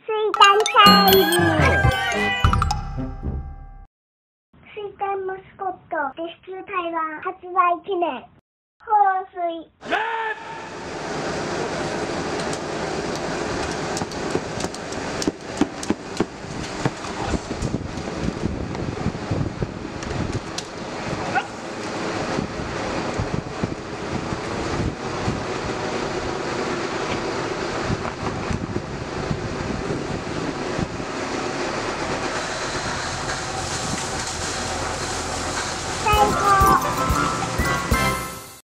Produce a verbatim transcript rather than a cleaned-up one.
水炭チャレンジ。水炭マスコットレスキュー台湾発売記念放水。